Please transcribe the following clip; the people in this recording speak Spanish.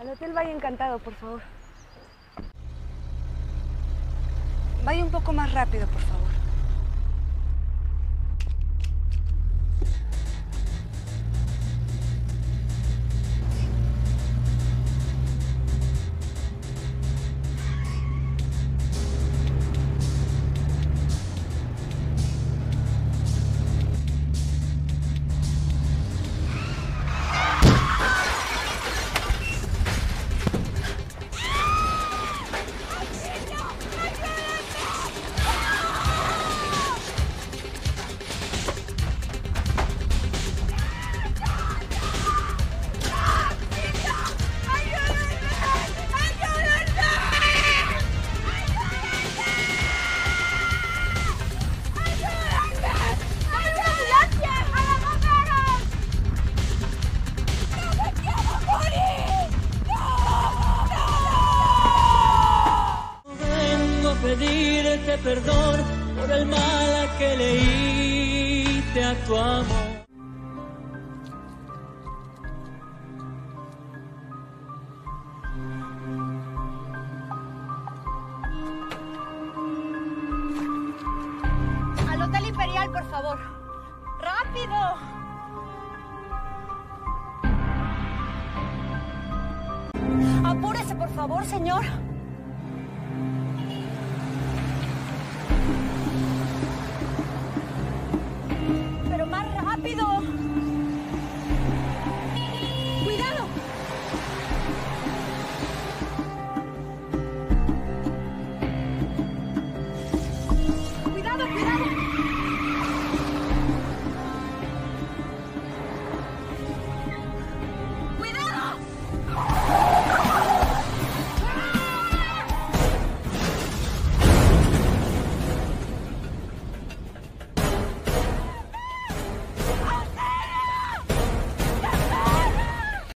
Al Hotel Valle Encantado, por favor. Vaya un poco más rápido, por favor. Pedirte perdón por el mal que le hice a tu amor. Al Hotel Imperial, por favor. ¡Rápido! Apúrese, por favor, señor. ¡Pero más rápido!